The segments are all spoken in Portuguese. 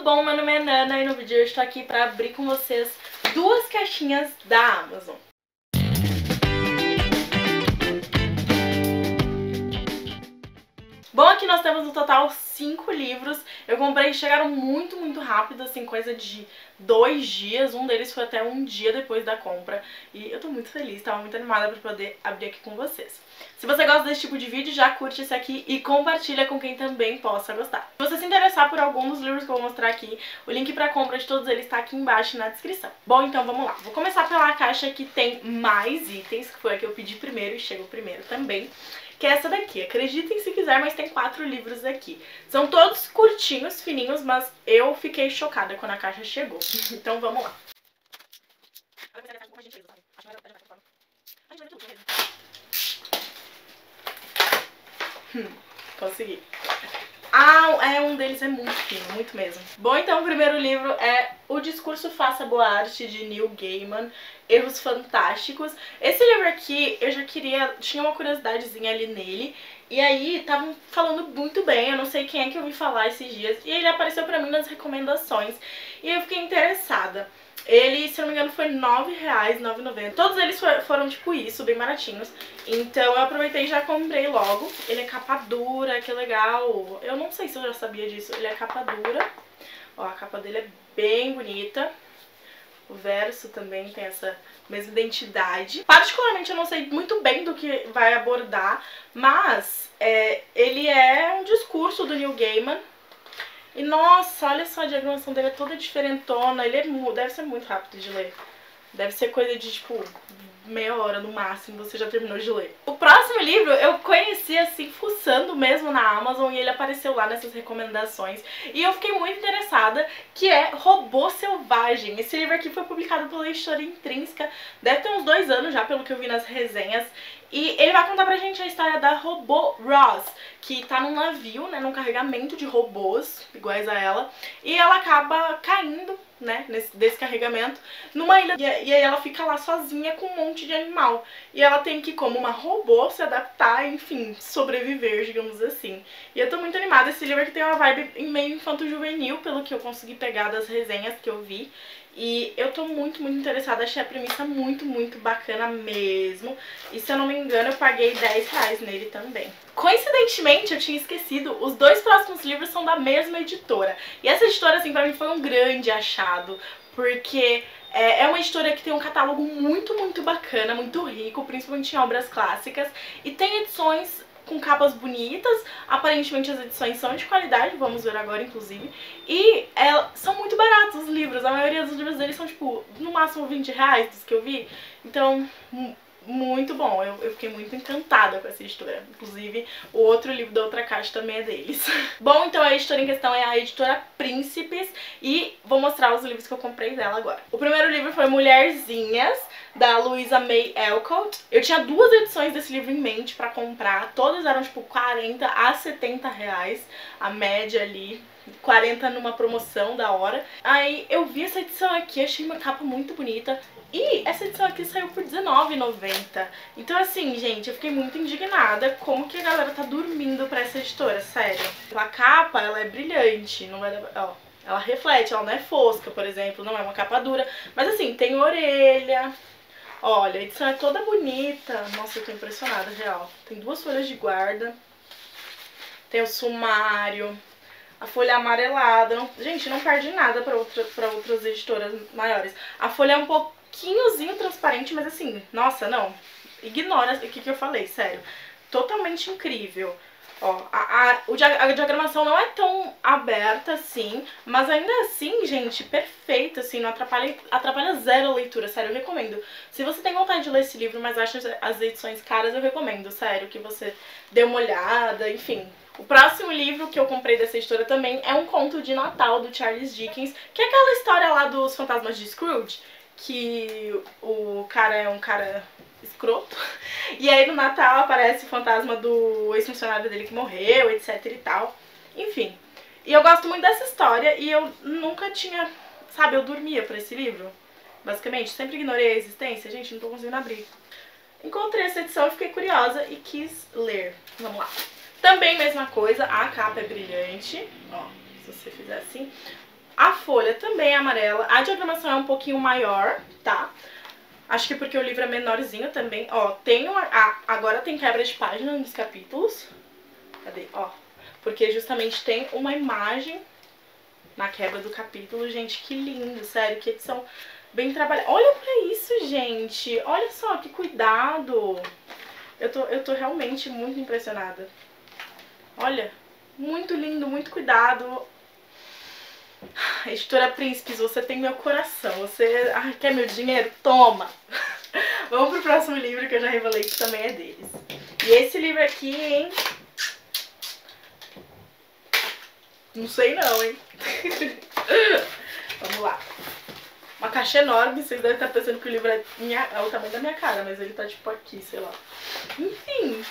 bom? Meu nome é Nana e no vídeo de hoje eu estou aqui para abrir com vocês duas caixinhas da Amazon. Bom, aqui nós temos no total 5 livros. Eu comprei, chegaram muito rápido, assim, coisa de 2 dias. Um deles foi até um dia depois da compra. E eu tô muito feliz, tava muito animada pra poder abrir aqui com vocês. Se você gosta desse tipo de vídeo, já curte esse aqui e compartilha com quem também possa gostar. Se você se interessar por algum dos livros que eu vou mostrar aqui, o link pra compra de todos eles tá aqui embaixo na descrição. Bom, então vamos lá. Vou começar pela caixa que tem mais itens, que foi a que eu pedi primeiro e chegou primeiro também. Que é essa daqui. Acreditem se quiser, mas tem 4 livros aqui. São todos curtinhos, fininhos, mas eu fiquei chocada quando a caixa chegou. Então vamos lá. Consegui. Um deles é muito fino, muito mesmo. Bom, então o primeiro livro é O Discurso Faça Boa Arte, de Neil Gaiman, Erros Fantásticos. Esse livro aqui, eu já tinha uma curiosidadezinha ali nele, e aí estavam falando muito bem, eu não sei quem é que eu ouvi falar esses dias, e ele apareceu pra mim nas recomendações, e eu fiquei interessada. Ele, se eu não me engano, foi R$ 9,00, R$ 9,90. Todos eles foram tipo isso, bem baratinhos. Então eu aproveitei e já comprei logo. Ele é capa dura, que legal. Eu não sei se eu já sabia disso. Ele é capa dura. Ó, a capa dele é bem bonita. O verso também tem essa mesma identidade. Particularmente eu não sei muito bem do que vai abordar, mas ele é um discurso do Neil Gaiman. E nossa, olha só, a diagramação dele é toda diferentona, deve ser muito rápido de ler. Deve ser coisa de, tipo, meia hora no máximo, você já terminou de ler. O próximo livro eu conheci, assim, fuçando mesmo na Amazon, e ele apareceu lá nessas recomendações. E eu fiquei muito interessada, que é Robô Selvagem. Esse livro aqui foi publicado pela Editora Intrínseca, deve ter uns 2 anos já, pelo que eu vi nas resenhas. E ele vai contar pra gente a história da robô Roz, que tá num navio, né, num carregamento de robôs iguais a ela, e ela acaba caindo, né, desse carregamento, numa ilha, e aí ela fica lá sozinha com um monte de animal, e ela tem que, como uma robô, se adaptar, enfim, sobreviver, digamos assim. E eu tô muito animada. Esse livro aqui tem uma vibe meio infanto-juvenil, pelo que eu consegui pegar das resenhas que eu vi, e eu tô muito interessada, achei a premissa muito bacana mesmo. E se eu não me engano, eu paguei R$10 nele também. Coincidentemente, eu tinha esquecido, os 2 próximos livros são da mesma editora. E essa editora, assim, pra mim foi um grande achado, porque é uma editora que tem um catálogo muito bacana, muito rico, principalmente em obras clássicas, e tem edições com capas bonitas. Aparentemente as edições são de qualidade, vamos ver agora inclusive, e são muito baratos os livros. A maioria dos livros deles são tipo, no máximo R$20 dos que eu vi, então muito bom. Eu fiquei muito encantada com essa editora. Inclusive, o outro livro da outra caixa também é deles. Bom, então a editora em questão é a editora Príncipes, e vou mostrar os livros que eu comprei dela agora. O primeiro livro foi Mulherzinhas, da Louisa May Alcott. Eu tinha 2 edições desse livro em mente pra comprar. Todas eram tipo R$40 a R$70, a média ali. 40 numa promoção da hora. Aí eu vi essa edição aqui, achei uma capa muito bonita. E essa edição aqui saiu por R$19,90. Então assim, gente, eu fiquei muito indignada. Como que a galera tá dormindo pra essa editora, sério. A capa, ela é brilhante, não vai dar... Ó, ela reflete, ela não é fosca, por exemplo, não é uma capa dura. Mas assim, tem orelha. Olha, a edição é toda bonita. Nossa, eu tô impressionada, real. Tem 2 folhas de guarda. Tem o sumário. A folha amarelada. Gente, não perde nada pra outras editoras maiores. A folha é um pouquinhozinho transparente, mas assim, nossa, não. Ignora o que eu falei, sério. Totalmente incrível. Ó, a diagramação não é tão aberta assim, mas ainda assim, gente, perfeita, assim, não atrapalha zero a leitura, sério, eu recomendo. Se você tem vontade de ler esse livro, mas acha as edições caras, eu recomendo, sério, que você dê uma olhada, enfim. O próximo livro que eu comprei dessa editora também é um conto de Natal do Charles Dickens, que é aquela história lá dos fantasmas de Scrooge, que o cara é um cara escroto, e aí no Natal aparece o fantasma do ex-funcionário dele que morreu, etc e tal. Enfim, e eu gosto muito dessa história, e eu nunca tinha, sabe, eu dormia por esse livro, basicamente, sempre ignorei a existência. Gente, não tô conseguindo abrir. Encontrei essa edição e fiquei curiosa e quis ler. Vamos lá. Também mesma coisa, a capa é brilhante, ó, se você fizer assim. A folha também é amarela. A diagramação é um pouquinho maior, tá? Acho que porque o livro é menorzinho também. Ó, tem agora tem quebra de página nos capítulos. Cadê? Ó, porque justamente tem uma imagem na quebra do capítulo. Gente, que lindo, sério, que edição bem trabalhada. Olha pra isso, gente. Olha só, que cuidado. Eu tô realmente muito impressionada. Olha, muito lindo, muito cuidado. Editora Príncipes, você tem meu coração. Você quer meu dinheiro? Toma! Vamos pro próximo livro que eu já revelei que também é deles. E esse livro aqui, hein? Não sei não, hein? Vamos lá. Uma caixa enorme, vocês devem estar pensando que o livro é o tamanho da minha cara, mas ele tá tipo aqui, sei lá. Enfim.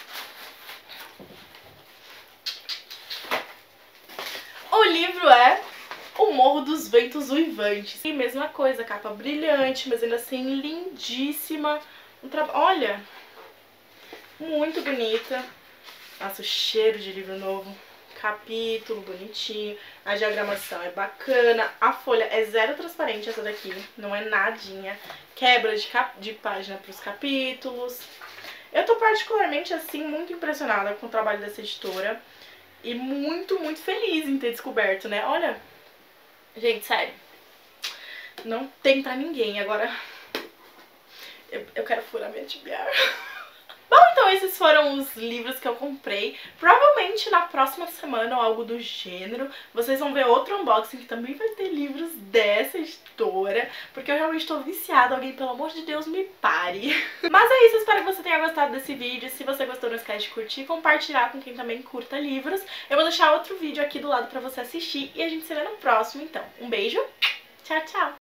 O livro é O Morro dos Ventos Uivantes. E mesma coisa, capa brilhante, mas ainda assim lindíssima. Olha, muito bonita. Nossa, o cheiro de livro novo. Capítulo bonitinho, a diagramação é bacana, a folha é zero transparente essa daqui, não é nadinha, quebra de página para os capítulos. Eu tô particularmente, assim, muito impressionada com o trabalho dessa editora e muito, muito feliz em ter descoberto, né? Olha, gente, sério, não tem pra ninguém. Agora, eu quero furar minha tibial. Bom, então esses foram os livros que eu comprei. Provavelmente na próxima semana ou algo do gênero, vocês vão ver outro unboxing que também vai ter livros dessa editora, porque eu realmente tô viciada. Alguém, pelo amor de Deus, me pare. Mas é isso, espero que você tenha gostado desse vídeo. Se você gostou, não esquece de curtir e compartilhar com quem também curta livros. Eu vou deixar outro vídeo aqui do lado pra você assistir e a gente se vê no próximo, então. Um beijo, tchau, tchau!